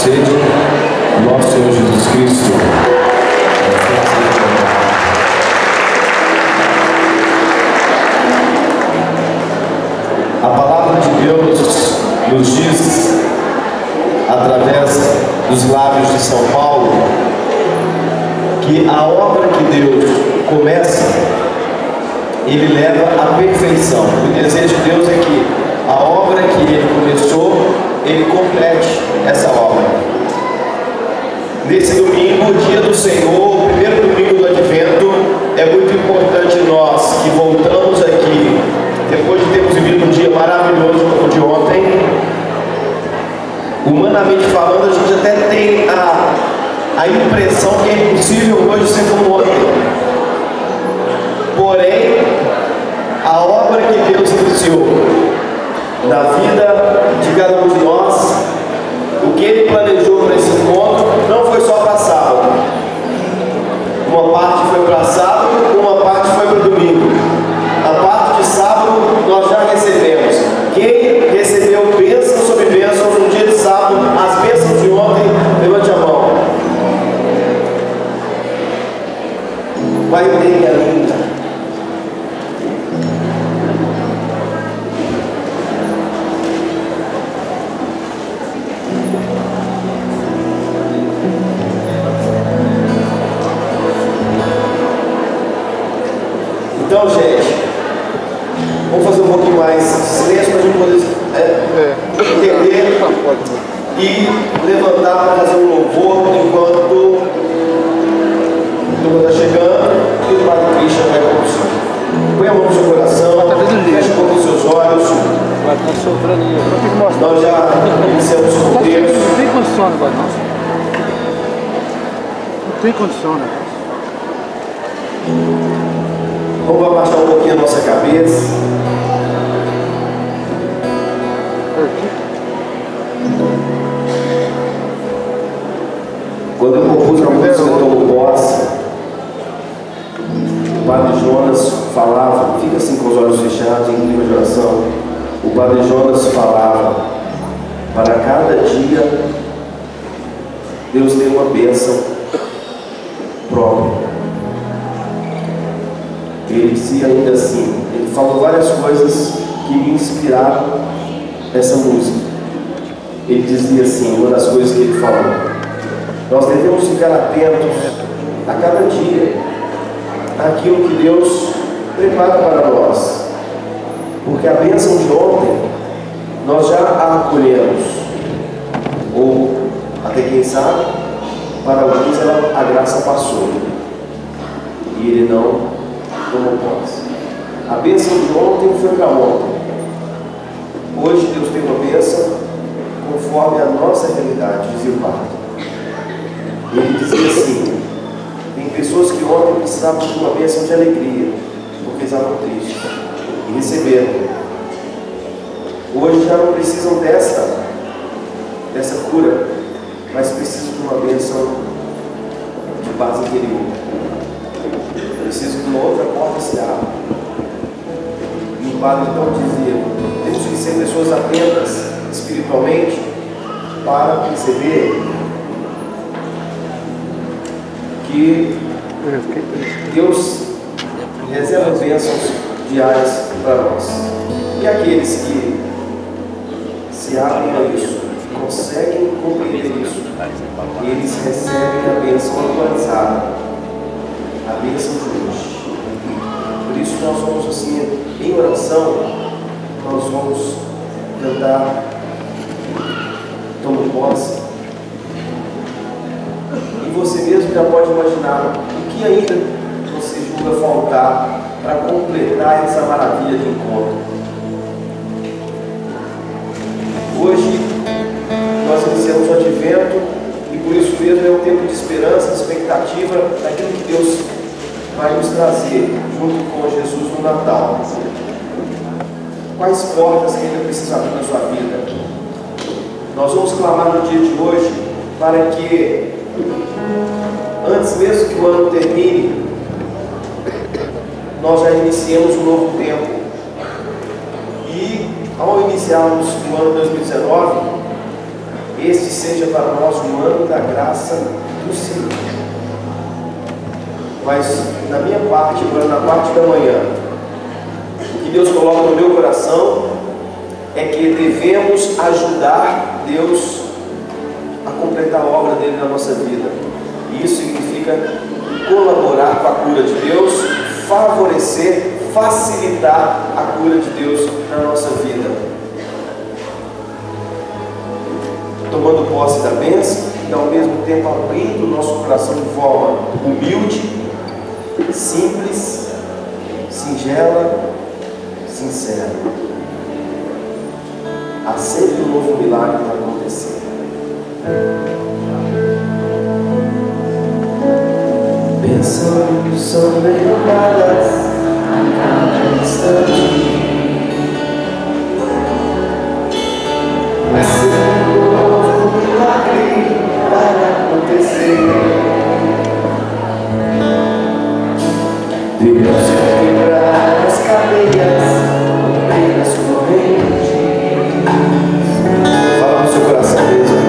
sede, nosso Senhor Jesus Cristo. A palavra de Deus nos diz, através dos lábios de São Paulo, que a obra que Deus começa, Ele leva à perfeição. O desejo de Deus é que a obra que Ele começou, Ele complete essa obra. Nesse domingo, dia do Senhor, o primeiro domingo do Advento, é muito importante nós que voltamos aqui, depois de termos vivido um dia maravilhoso como o de ontem. Humanamente falando, a gente até tem a impressão que é impossível hoje ser como ontem. Porém, a obra que Deus iniciou na vida de cada um de nós, o que Ele planejou para esse encontro, não foi só para sábado. Uma parte foi para sábado, uma parte foi para domingo. A parte de sábado nós já recebemos. Quem recebeu bênção sobre bênção no dia de sábado, as bênçãos de ontem, levante a mão. Vai ter a linda. Então, gente, vamos fazer um pouquinho mais de silêncio para a gente poder entender e levantar para fazer um louvor enquanto a turma está chegando e o Padre Christian vai conduzir. Põe a mão no seu coração, feche um pouco os seus olhos. Nós já iniciamos o texto. Não tem condição agora, não. Não tem condição, né? Vamos abaixar um pouquinho a nossa cabeça. Quando eu compus a música Tomo Posse, o Padre Jonas falava, fica assim com os olhos fechados em clima de oração. O Padre Jonas falava: para cada dia Deus tem uma bênção própria. Ele dizia ainda assim, ele falou várias coisas que me inspiraram essa música. Ele dizia assim, uma das coisas que ele falou: nós devemos ficar atentos a cada dia àquilo que Deus prepara para nós, porque a bênção de ontem nós já a acolhemos, ou até quem sabe, para alguns a graça passou e ele não tomou posse. A bênção de ontem foi para ontem. Hoje Deus tem uma bênção conforme a nossa realidade, dizia o Padre. Ele dizia assim: tem pessoas que ontem precisavam de uma bênção de alegria, porque estavam tristes, e receberam. Hoje já não precisam dessa cura, mas precisam de uma bênção de paz interior. Preciso que uma outra porta se abra. E o Padre então dizia: temos que ser pessoas atentas espiritualmente para perceber que Deus reserva bênçãos diárias para nós. E aqueles que se abrem a isso, conseguem compreender isso, eles recebem a bênção atualizada, a bênção de hoje. Por isso nós vamos assim, em oração, nós vamos cantar Tomo Posse. E você mesmo já pode imaginar o que ainda você julga faltar para completar essa maravilha de encontro. Hoje nós iniciamos o Advento e por isso mesmo é um tempo de esperança, de expectativa daquilo que Deus vai nos trazer junto com Jesus no Natal. Quais portas que ainda precisa abrir na sua vida? Nós vamos clamar no dia de hoje para que, antes mesmo que o ano termine, nós já iniciemos um novo tempo. E ao iniciarmos o ano 2019, este seja para nós um ano da graça do Senhor. Mas na minha parte, agora na parte da manhã, o que Deus coloca no meu coração é que devemos ajudar Deus a completar a obra dele na nossa vida. E isso significa colaborar com a cura de Deus, favorecer, facilitar a cura de Deus na nossa vida, tomando posse da bênção e ao mesmo tempo abrindo o nosso coração de forma humilde, simples, singela, sincera. Há sempre um novo milagre para acontecer. Bênçãos são derramadas a cada instante. Há sempre um novo milagre para acontecer. Deus quebrar as cadeias, romper as correntes. Fala no seu coração mesmo.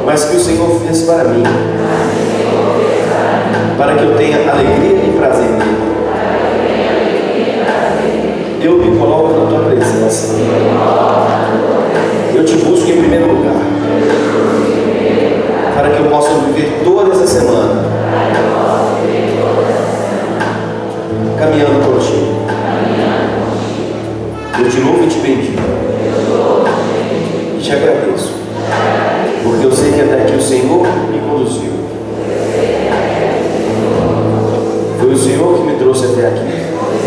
mas que o Senhor fez para mim, para que eu tenha alegria e prazer nele. Eu me coloco na tua presença. Eu te busco em primeiro lugar, para que eu possa viver toda essa semana caminhando contigo. Eu te louvo e te bendigo e te agradeço, porque eu sei que até aqui o Senhor me conduziu. Foi o Senhor que me trouxe até aqui,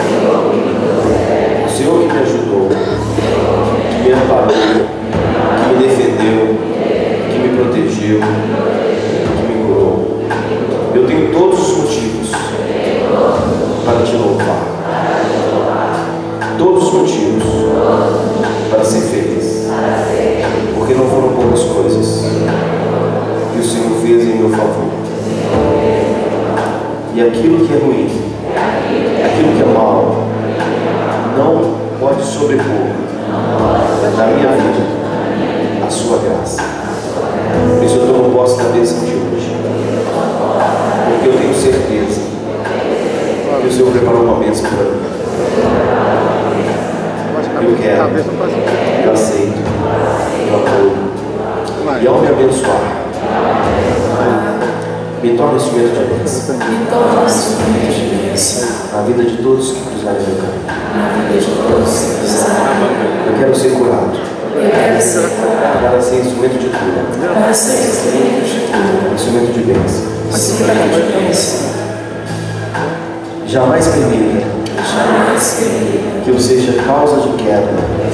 o Senhor que me ajudou, que me amparou, que me defendeu, que me protegeu, que me curou. Eu tenho todos os motivos para te louvar, todos os motivos para ser feliz, porque não foram poucas coisas que o Senhor fez em meu favor. E aquilo que é ruim, aquilo que é mal, não pode sobrepor na minha vida a sua graça. Por isso eu tomo posse da bênção de hoje, porque eu tenho certeza que o Senhor preparou uma bênção para mim. Eu quero, eu aceito, eu apoio. E ao me abençoar, me torna instrumento de bênção na vida de todos que cruzarem meu caminho. Eu quero ser curado para ser instrumento de cura, instrumento de bênção. Jamais permita que eu seja causa de queda,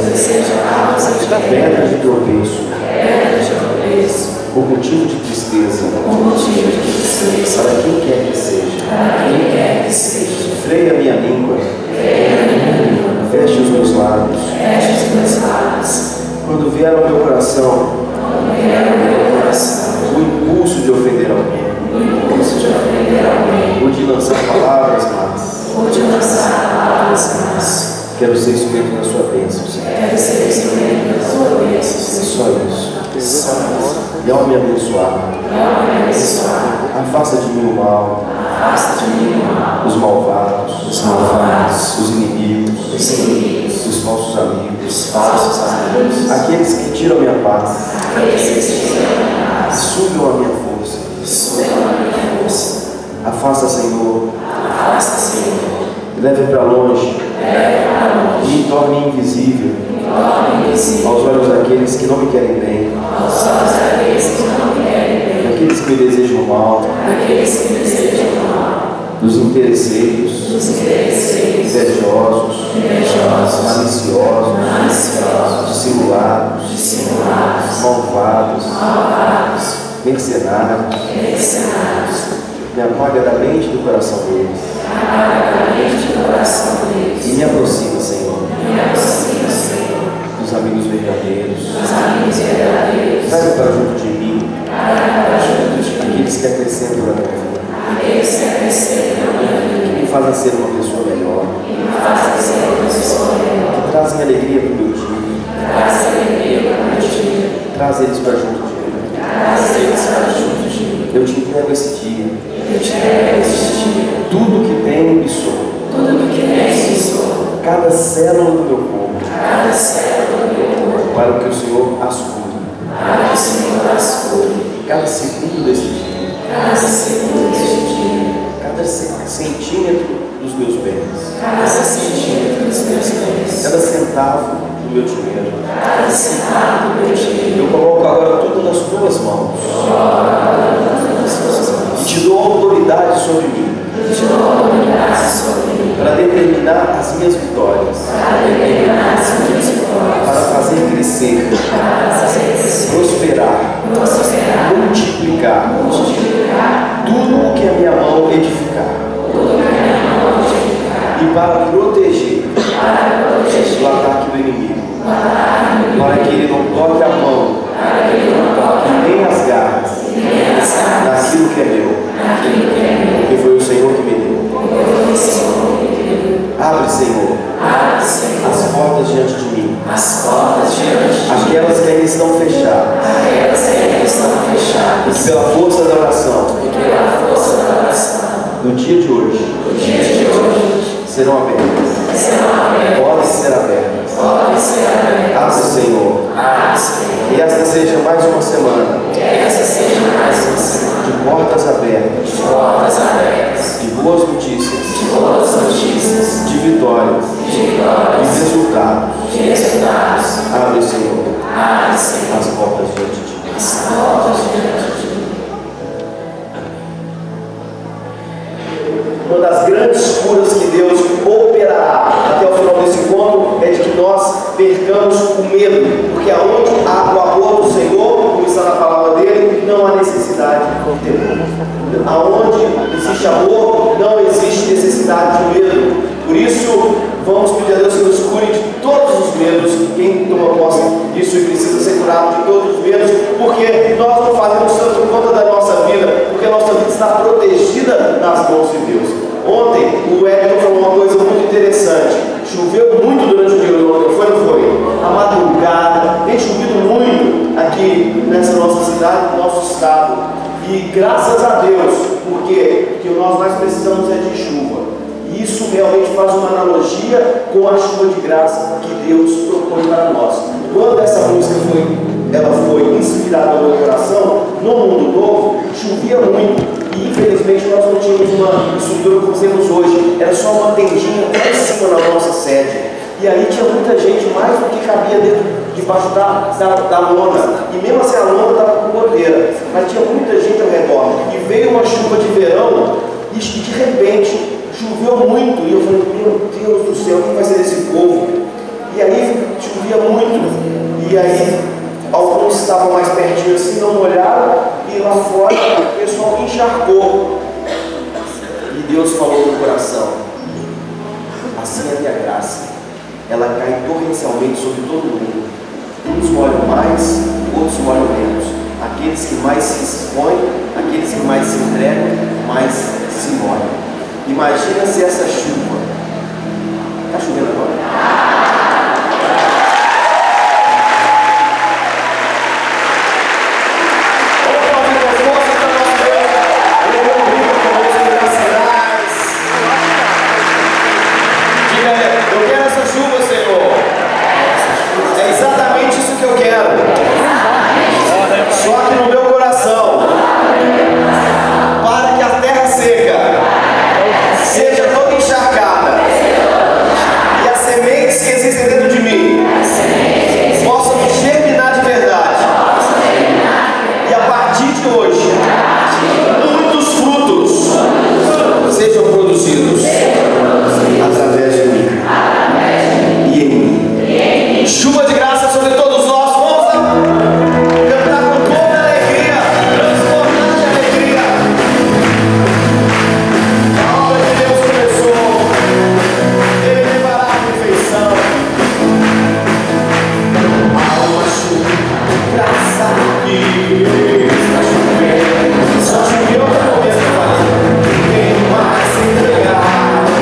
pedra de tropeço, por motivo de tristeza, para quem quer que seja. Freia a minha língua, feche os meus lábios. Quando vier ao meu coração o impulso de ofender alguém, ou de lançar palavras más, quero ser instrumento da sua bênção, Senhor. É só isso. E ao me abençoar, afasta de mim o mal, os malvados, os inimigos, os falsos amigos, aqueles que tiram a minha paz, sugam a minha força. Afasta, Senhor, leve para longe e me torne invisível aos olhos daqueles que não me querem bem, daqueles que me desejam mal, dos interesseiros, invejosos, maliciosos, dissimulados, malvados, mercenários. Me apaga da mente e do coração deles. E me aproxima, Senhor, dos amigos verdadeiros. Traz para junto de mim aqueles que acrescentam na minha vida, que me fazem ser uma pessoa melhor, que trazem alegria para o meu dia. Traz eles para junto de mim. Eu te entrego esse dia. Tudo que tenho e sou. Cada célula do meu corpo. Para que o Senhor as cure. Cada segundo desse dia. Cada centímetro dos meus bens. Cada centavo do meu dinheiro. Eu coloco agora tudo nas tuas mãos. E te dou autoridade sobre mim, para determinar as minhas vitórias, para fazer crescer, prosperar, multiplicar tudo o que a minha mão edificar, e para proteger do ataque do inimigo, para que ele não toque a mão e nem as garras daquilo que é meu, porque foi o Senhor que me deu. Abre, Senhor, as portas diante de mim, aquelas que ainda estão fechadas, pela força da oração, no dia de hoje, serão abertas. Podem ser abertas. Abre, Senhor. E esta seja mais uma semana de portas abertas, de boas notícias, de vitórias, de resultados. Abre, Senhor, as portas diante de ti. Uma das grandes curas que Deus operará até o final desse encontro é de que nós percamos o medo, porque aonde há o amor do Senhor, como está na palavra dele, não há necessidade de temor. Aonde existe amor, não existe necessidade de medo. Por isso, vamos pedir a Deus que nos cure de todos os medos. Quem toma posse disso e precisa ser curado de todos os medos, porque nós não fazemos tanto conta da nossa vida, porque a nossa vida está protegida nas mãos de Deus. Ontem, o Wellington falou uma coisa muito interessante. Choveu muito durante o dia de ontem, foi ou não foi? A madrugada, tem chovido muito aqui nessa nossa cidade, no nosso estado. E graças a Deus, porque o que nós mais precisamos é de chuva. E isso realmente faz uma analogia com a chuva de graça que Deus propõe para nós. Quando essa música foi inspirada no meu coração, no mundo novo, chovia muito. E infelizmente nós não tínhamos uma estrutura como temos hoje. Era só uma tendinha lá em cima na nossa sede. E aí tinha muita gente, mais do que cabia debaixo da lona. E mesmo assim a lona estava com goteira. Mas tinha muita gente ao redor. E veio uma chuva de verão e de repente choveu muito. E eu falei, meu Deus do céu, o que vai ser desse povo? E aí chovia muito. E aí alguns estavam mais pertinho assim, não molharam. E lá fora o pessoal encharcou. E Deus falou no coração: assim é a minha graça, ela cai torrencialmente sobre todo mundo. Uns molham mais, outros molham menos. Aqueles que mais se expõem, aqueles que mais se entregam, mais se molham. Imagina se essa chuva, está chovendo agora? Só choveu pra começar. Quem mais se entregar?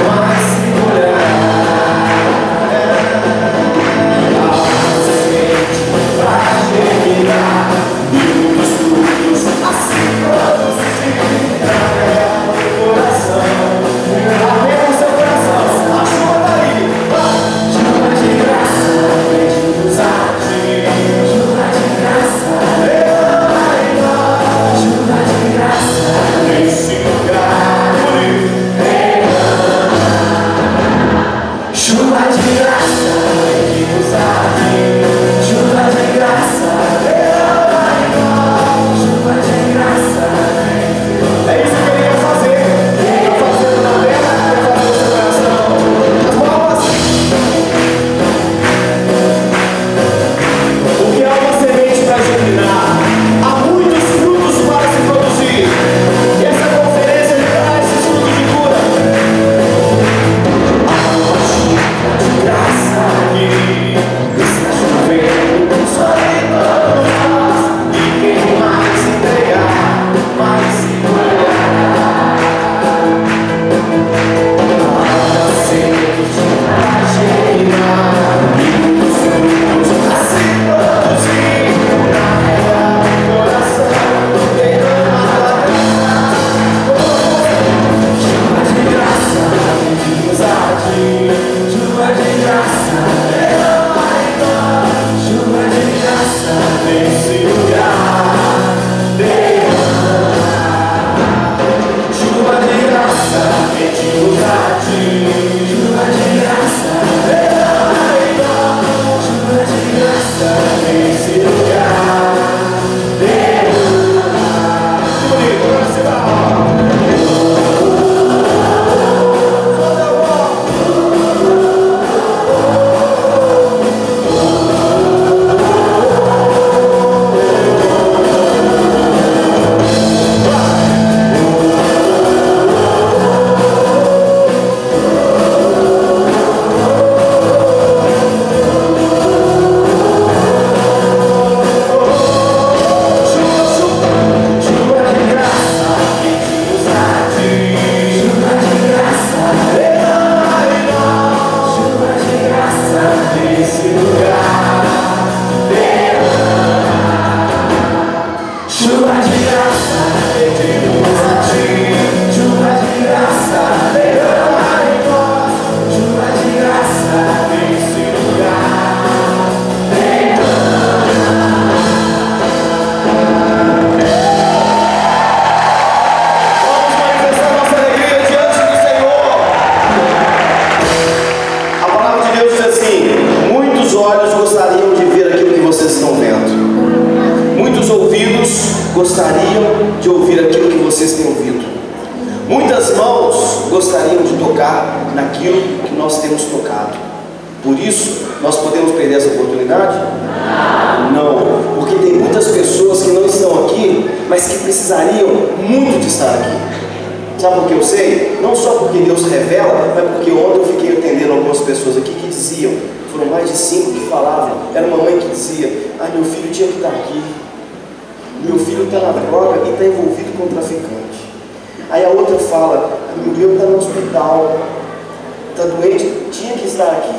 gostariam de ouvir aquilo que vocês têm ouvido. Muitas mãos gostariam de tocar naquilo que nós temos tocado. Por isso, nós podemos perder essa oportunidade? Não, porque tem muitas pessoas que não estão aqui, mas que precisariam muito de estar aqui. Sabe por que eu sei? Não só porque Deus revela, mas porque ontem eu fiquei atendendo algumas pessoas aqui que diziam, foram mais de 5 que falavam. Era uma mãe que dizia: ah, meu filho tinha que estar aqui, meu filho está na droga e está envolvido com o traficante. Aí a outra fala: o meu está no hospital, está doente, tinha que estar aqui.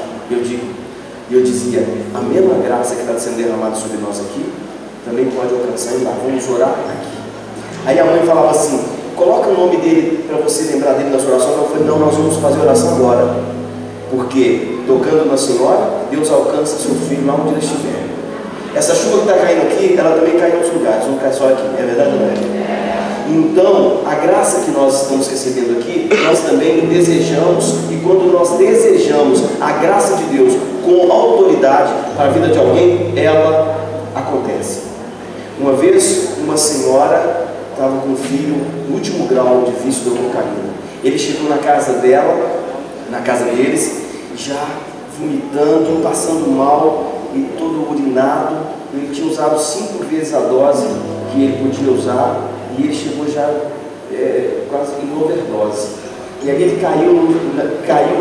Eu dizia: a mesma graça que está sendo derramada sobre nós aqui também pode alcançar e lá, vamos orar aqui. Aí a mãe falava assim: coloca o nome dele para você lembrar dele na sua oração. Eu falei: não, nós vamos fazer oração agora, porque tocando na Senhora, Deus alcança seu filho lá onde ele estiver. Essa chuva que está caindo aqui, ela também cai em outros lugares, não cai só aqui, é verdade ou não é? Então, a graça que nós estamos recebendo aqui, nós também desejamos, e quando nós desejamos a graça de Deus com autoridade para a vida de alguém, ela acontece. Uma vez, uma senhora estava com um filho no último grau de vício da cocaína. Ele chegou na casa dela, na casa deles, já vomitando, passando mal e todo urinado. Ele tinha usado 5 vezes a dose que ele podia usar e ele chegou já quase em overdose. E aí ele caiu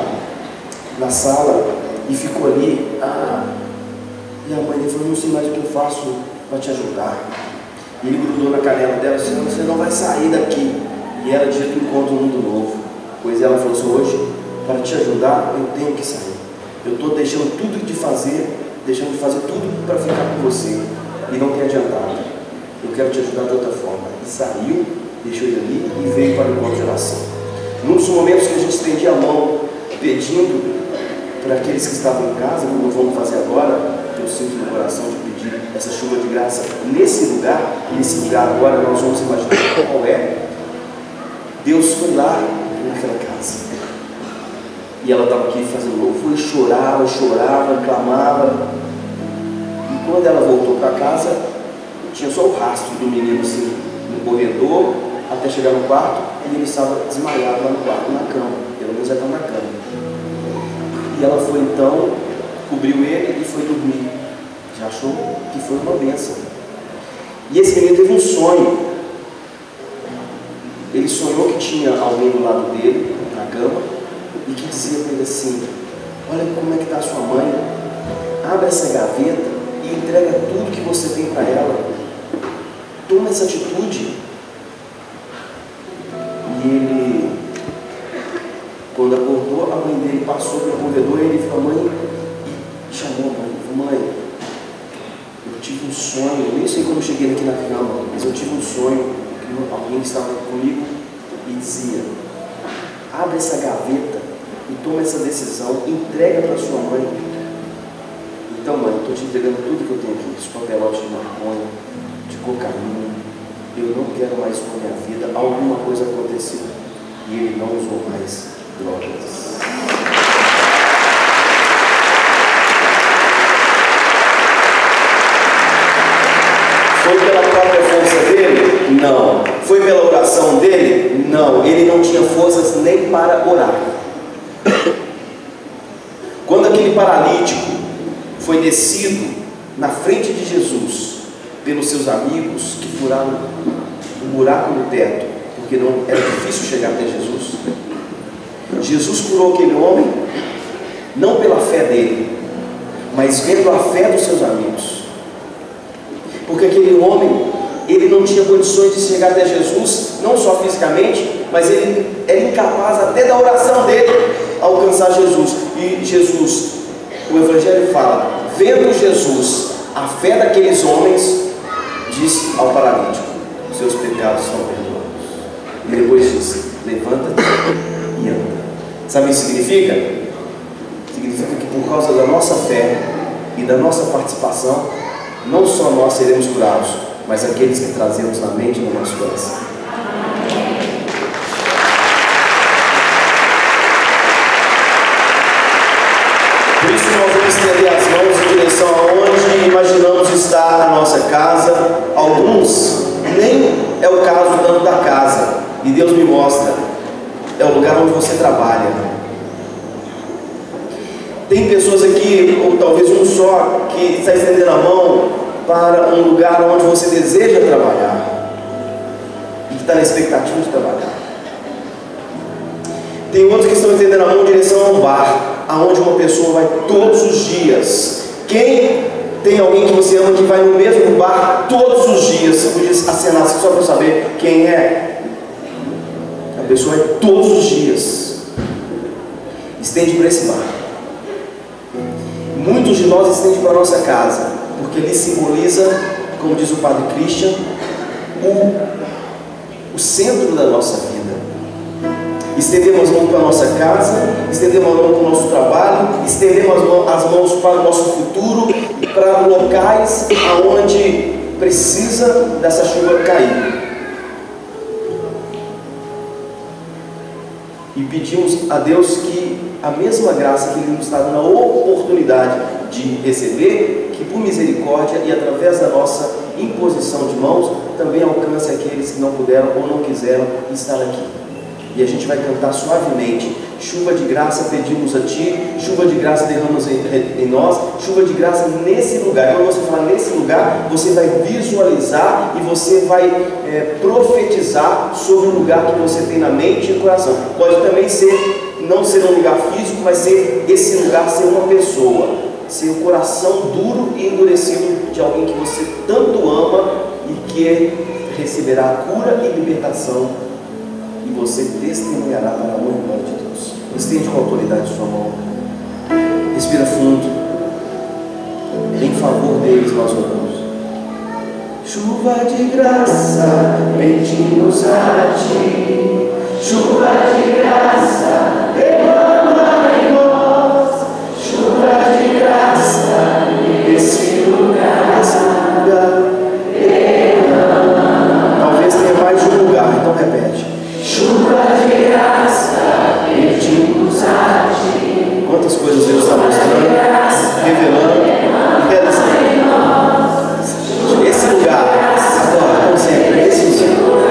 na sala e ficou ali. E a mãe dele falou: não sei mais o que eu faço para te ajudar. E ele grudou na canela dela e disse: você não vai sair daqui. E era dia do encontro mundo novo. Pois ela falou assim: hoje, para te ajudar, eu tenho que sair. Eu estou deixando tudo de fazer tudo para ficar com você. E não tem adiantado. Eu quero te ajudar de outra forma. E saiu, deixou ele ali e veio para o encontro de oração. Num dos momentos que a gente estendia a mão, pedindo para aqueles que estavam em casa, como vamos fazer agora, eu sinto no coração de pedir essa chuva de graça nesse lugar agora nós vamos imaginar qual é. Deus foi lá naquela casa. E ela estava aqui fazendo louvor, e chorava, clamava. E quando ela voltou para casa, tinha só o rastro do menino assim, no corredor, até chegar no quarto, e ele estava desmaiado lá no quarto, na cama. Pelo menos já estava na cama. E ela foi então, cobriu ele e foi dormir. Já achou que foi uma bênção. E esse menino teve um sonho. Ele sonhou que tinha alguém do lado dele, na cama, e que dizia para ele assim: olha como é que está a sua mãe, abre essa gaveta e entrega tudo que você tem para ela, toma essa atitude. E ele, quando acordou, a mãe dele passou pelo corredor e ele falou: mãe, e chamou a mãe, falou: mãe, eu tive um sonho, eu nem sei como eu cheguei aqui na cama, mas eu tive um sonho que alguém estava comigo e dizia: abre essa gaveta e toma essa decisão, entrega para sua mãe. Então, mãe, estou te entregando tudo que eu tenho aqui, esse papelote de maconha, de cocaína. Eu não quero mais com a minha vida. Alguma coisa aconteceu e ele não usou mais drogas. Foi pela própria força dele? Não. Foi pela oração dele? Não. Ele não tinha forças nem para orar. Quando aquele paralítico foi descido na frente de Jesus pelos seus amigos que furaram um buraco no teto, porque não era difícil chegar até Jesus, Jesus curou aquele homem não pela fé dele, mas vendo a fé dos seus amigos. Porque aquele homem, ele não tinha condições de chegar até Jesus, não só fisicamente, mas ele era incapaz até da oração dele alcançar Jesus. E Jesus, o Evangelho fala, vendo Jesus a fé daqueles homens, disse ao paralítico: seus pecados estão perdoados. E depois disse: levanta-te e anda. Sabe o que significa? Significa que por causa da nossa fé e da nossa participação, não só nós seremos curados, mas aqueles que trazemos na mente e no nosso coração. Por isso nós vamos estender as mãos em direção aonde imaginamos estar a nossa casa. Alguns é o caso tanto da casa, e Deus me mostra, é o lugar onde você trabalha. Tem pessoas aqui, ou talvez um só, que está estendendo a mão para um lugar onde você deseja trabalhar e que está na expectativa de trabalhar. Tem outros que estão estendendo a mão em direção a um bar, aonde uma pessoa vai todos os dias. Quem tem alguém que você ama que vai no mesmo bar todos os dias? Você podia acenar assim só para eu saber quem é. A pessoa vai todos os dias. Estende para esse bar. Muitos de nós estendem para a nossa casa, porque ele simboliza, como diz o Padre Christian, o centro da nossa vida. Estendemos as mãos para a nossa casa, estendemos as mãos para o nosso trabalho, estendemos as mãos para o nosso futuro e para locais onde precisa dessa chuva cair. E pedimos a Deus que a mesma graça que Ele nos está dando a oportunidade de receber, que por misericórdia e através da nossa imposição de mãos, também alcance aqueles que não puderam ou não quiseram estar aqui. E a gente vai cantar suavemente: chuva de graça pedimos a Ti, chuva de graça derramas em nós, chuva de graça nesse lugar. Quando você falar nesse lugar, você vai visualizar e você vai profetizar sobre o lugar que você tem na mente e no coração. Pode também ser, não ser um lugar físico, mas ser esse lugar ser uma pessoa, ser o coração duro e endurecido de alguém que você tanto ama e que receberá a cura e libertação. E você testemunhará para a honra e glória de Deus. Estende com a autoridade sua mão. Respira fundo. Em favor deles nós oramos. Chuva de graça, pedimos a Ti. Chuva de graça, derrama em nós. Chuva de graça, nesse lugar, derrama. Talvez tenha mais de um lugar, então repete. Chuva de graça, pedimos a Ti. Quantas coisas Deus está mostrando, revelando e realizando. Esse lugar, agora, como sempre, esse lugar.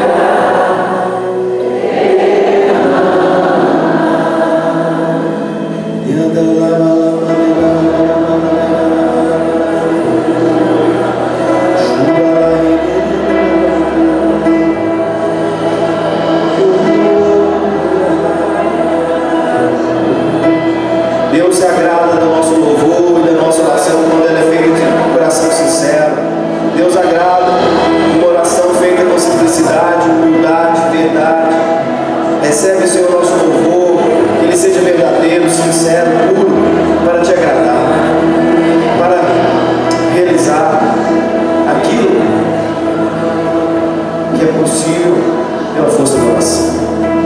Deus se agrada do nosso louvor e da nossa oração quando ela é feita de coração sincero. Deus agrada uma oração feita com simplicidade, humildade, verdade. Recebe, Senhor, nosso louvor, que ele seja verdadeiro, sincero, puro, para te agradar, para realizar aquilo que é possível pela força da oração.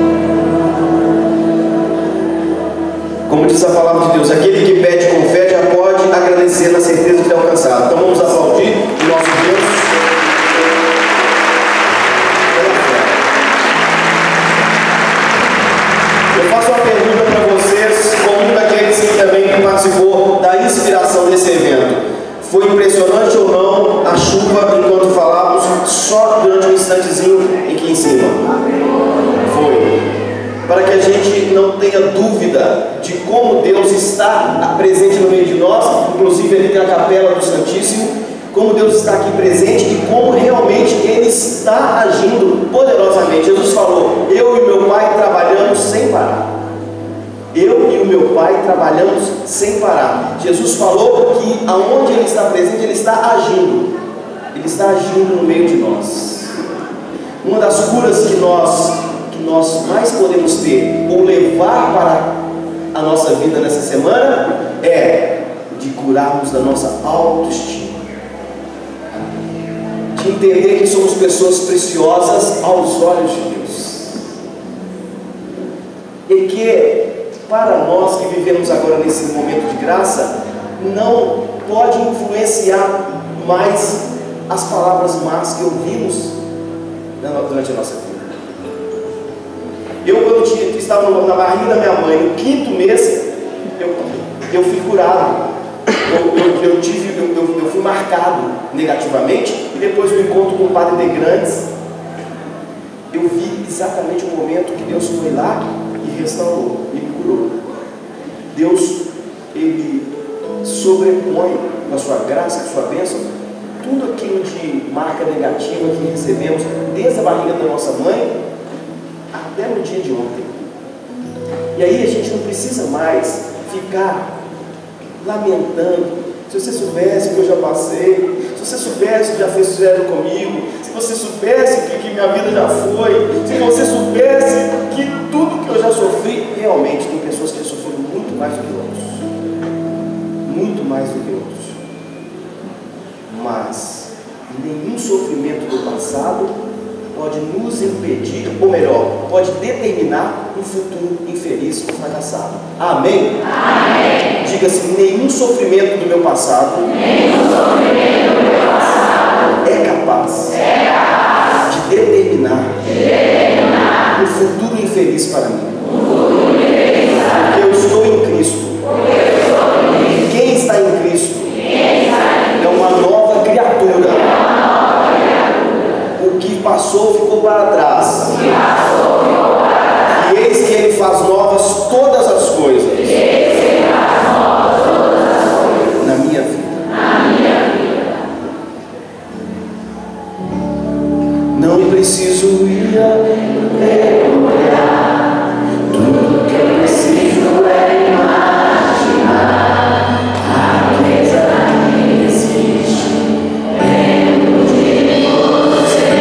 Como diz a palavra de Deus, aquele que pede com fé já pode agradecer na certeza de ter alcançado. Então vamos aplaudir o nosso Deus pela fé. Eu faço uma pergunta para vocês, como um daqueles que também participou da inspiração desse evento. Foi impressionante ou não a chuva enquanto falávamos, só durante um instantezinho aqui em cima? Foi. Para que a gente não tenha dúvida de como Deus está presente no meio de nós, inclusive ali tem a capela do Santíssimo, como Deus está aqui presente e como realmente Ele está agindo poderosamente. Jesus falou: eu e o meu Pai trabalhamos sem parar. Eu e o meu Pai trabalhamos sem parar. Jesus falou que aonde Ele está presente, Ele está agindo. Ele está agindo no meio de nós. Uma das curas que nós mais podemos ter ou levar para a nossa vida nessa semana é de curarmos da nossa autoestima, de entender que somos pessoas preciosas aos olhos de Deus, e que para nós que vivemos agora nesse momento de graça, não pode influenciar mais as palavras más que ouvimos durante a nossa vida. Eu, quando estava na barriga da minha mãe, no 5º mês, eu fui curado. Eu fui marcado negativamente. E depois do encontro com o Padre de Grandes, eu vi exatamente o momento que Deus foi lá e restaurou e me curou. Deus, Ele sobrepõe com a sua graça, com a sua bênção, tudo aquilo de marca negativa que recebemos desde a barriga da nossa mãe até no dia de ontem. E aí a gente não precisa mais ficar lamentando. Se você soubesse o que eu já passei, se você soubesse o que já fizeram comigo, se você soubesse o que minha vida já foi, se você soubesse que tudo que eu já sofri, realmente tem pessoas que sofreram muito mais do que outros. Muito mais do que outros. Mas nenhum sofrimento do passado pode nos impedir, ou melhor, pode determinar um futuro infeliz ou fracassado. Amém? Amém. Diga-se, nenhum sofrimento do meu passado, é capaz de determinar um futuro infeliz para mim. Porque eu estou em Cristo. Quem está em Cristo é uma nova criatura. O que passou ficou para trás. E eis que Ele faz novas todas as coisas na minha vida. Não preciso ir a procurar. Tudo que eu preciso é imaginar a beleza que existe dentro de você.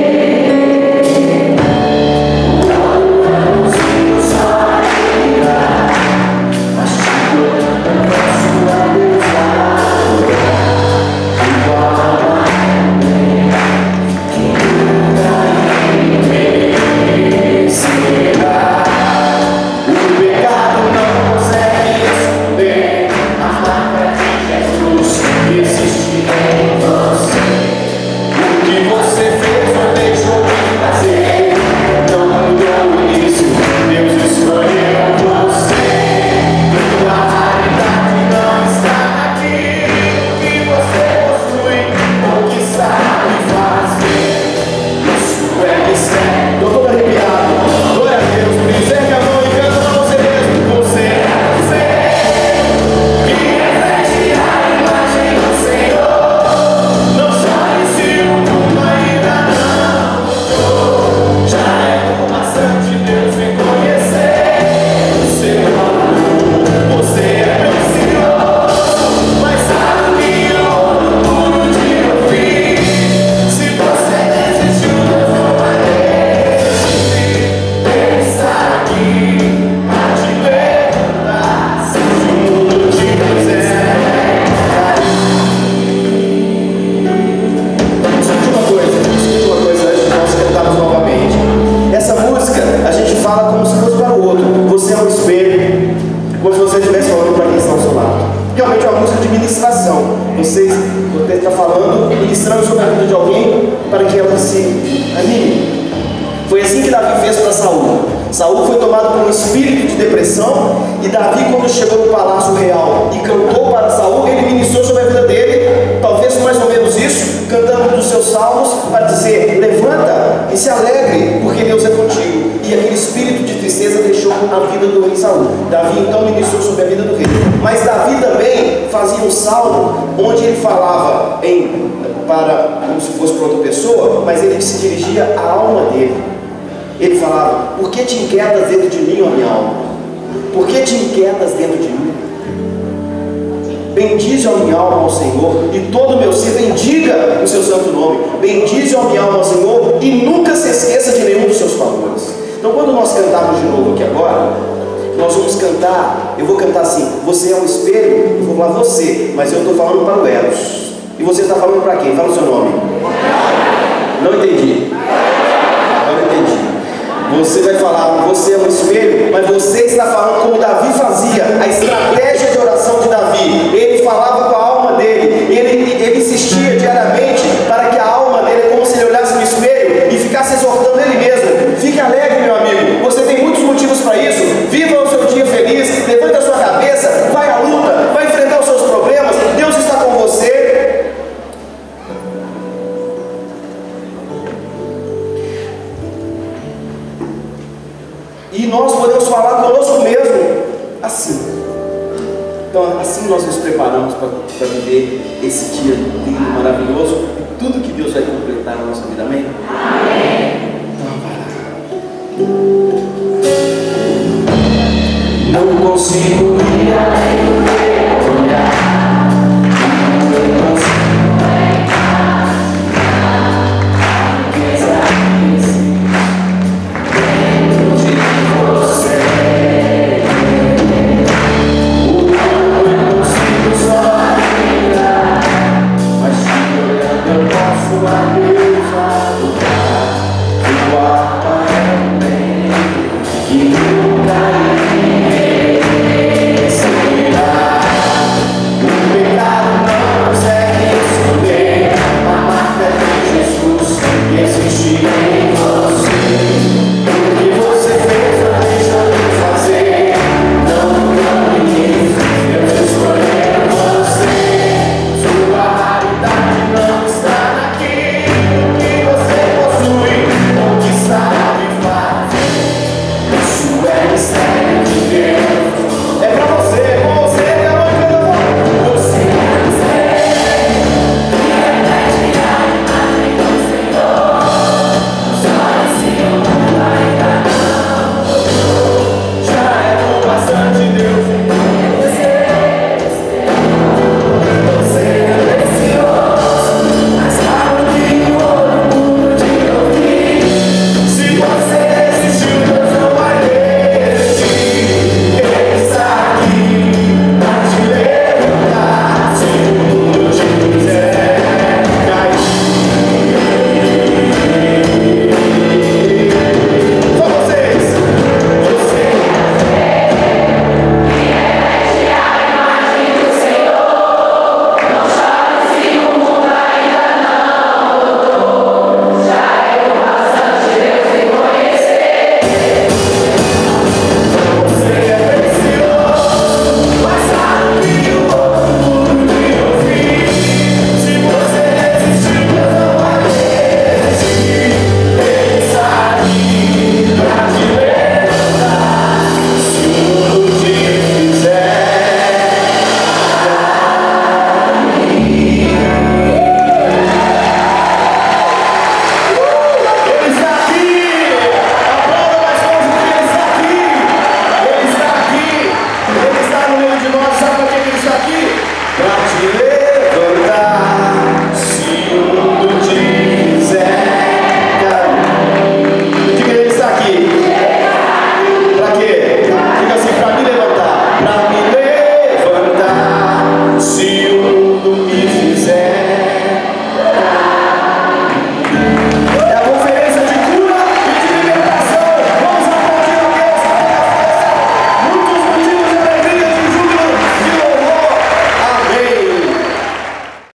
Quando eu não só mirar, mas te olhando pra sua beleza, igual a o pecado não consegue esconder a marca de Jesus que existe em você. O que você fez ou deixou de fazer não mudou o início. Deus escolheu você. A realidade não está naquilo que você possui ou que sabe fazer. Isso é mistério. Estou todo arrepiado. Glória a Deus. Por isso ergue a mão e canta para você mesmo. Você é que reflete a imagem do Senhor. Não chore se o mundo ainda não mudou. Já é bastante Deus me conhecer. O seu amor, você é precioso. Mas sabe que eu não pude ouvir. Se você desistiu, eu vou está aqui a te levantar. Se o mundo te quiser escute uma coisa antes de nós cantarmos novamente. Essa música a gente fala como se fosse para o outro. Você é um espelho, como se você estivesse falando para quem está ao seu lado. Realmente é uma música de ministração. Você está falando, ministrando sobre a vida de alguém para que ela se anime. Foi assim que Davi fez para Saul. Saul foi tomado por um espírito de depressão, e Davi, quando chegou no palácio real e cantou para Saul, ele ministrou sobre a vida dele, talvez mais ou menos isso, cantando dos seus salmos para dizer: levanta e se alegre, porque Deus é contigo. E aquele espírito de tristeza deixou a vida do rei Saul. Davi então ministrou sobre a vida do rei. Mas Davi também fazia um salmo onde ele falava como se fosse para outra pessoa, mas ele se dirigia à alma dele. Ele falava: por que te inquietas dentro de mim, ó minha alma? Por que te inquietas dentro de mim? Bendize, ó minha alma, ao Senhor, e todo o meu ser bendiga o seu santo nome. Bendize, ó minha alma, ao Senhor, e nunca se esqueça de nenhum dos seus favores. Então, quando nós cantarmos de novo aqui agora, nós vamos cantar, eu vou cantar assim: você é um espelho, eu vou falar você, mas eu estou falando para o Eros. E você está falando para quem? Fala o seu nome. Não entendi. Agora entendi. Você vai falar, você é um espelho, mas você está falando como Davi fazia, a estratégia de oração de Davi. Ele falava com a alma dele, ele insistia diariamente para que a alma dele, como se ele olhasse no espelho e ficasse exortando ele mesmo: fique alegre, meu amigo, você tem muitos motivos para isso, viva o seu dia feliz, levanta a sua cabeça, vai à luta, vai enfrentar os seus problemas, Deus está com você. E nós podemos falar conosco mesmo assim. Então, assim nós nos preparamos para viver esse dia lindo, maravilhoso, e tudo que Deus vai completar na nossa vida. Amém? Amém. Então, não consigo ir além do teu olhar. Não consigo pegar a riqueza que existe dentro de você. O quanto eu consigo só mirar, mas te olhando eu posso acreditar igual a bem que nunca existe em você.